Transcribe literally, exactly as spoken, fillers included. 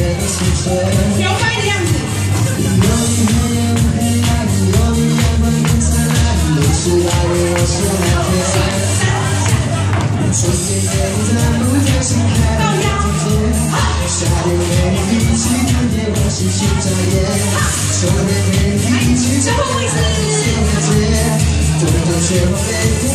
摇摆的样子。 有你黑夜不黑暗，有你阳光更灿烂，你是爱为我所蓝天。春天给你在不在心开的季节，夏天给你一起看夜晚星星眨眼，秋天给你一起走在世界，冬天雪花飞。